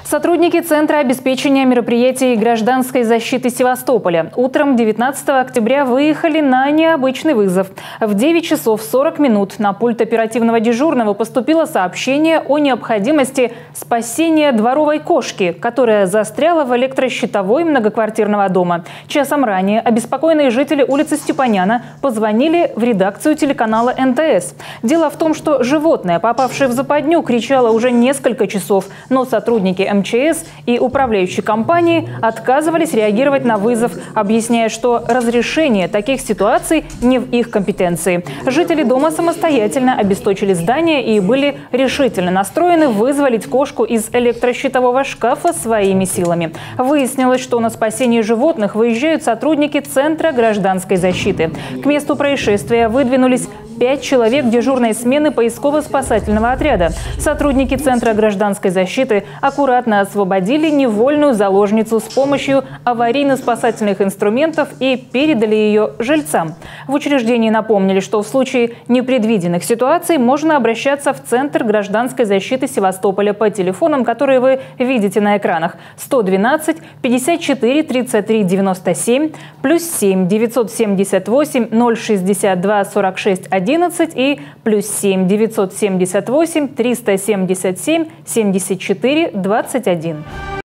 Сотрудники Центра обеспечения мероприятий гражданской защиты Севастополя утром 19 октября выехали на необычный вызов. В 9 часов 40 минут на пульт оперативного дежурного поступило сообщение о необходимости спасения дворовой кошки, которая застряла в электрощитовой многоквартирного дома. Часом ранее обеспокоенные жители улицы Степаняна позвонили в редакцию телеканала НТС. Дело в том, что животное, попавшее в западню, кричало уже несколько часов, но сотрудники МЧС и управляющей компании отказывались реагировать на вызов, объясняя, что разрешение таких ситуаций не в их компетенции. Жители дома самостоятельно обесточили здание и были решительно настроены вызволить кошку из электрощитового шкафа своими силами. Выяснилось, что на спасение животных выезжают сотрудники Центра гражданской защиты. К месту происшествия выдвинулись 5 человек дежурной смены поисково-спасательного отряда. Сотрудники Центра гражданской защиты аккуратно освободили невольную заложницу с помощью аварийно-спасательных инструментов и передали ее жильцам. В учреждении напомнили, что в случае непредвиденных ситуаций можно обращаться в Центр гражданской защиты Севастополя по телефонам, которые вы видите на экранах: 112 54 33 97, +7 978 062 46 11 и +7 978 377 74 21.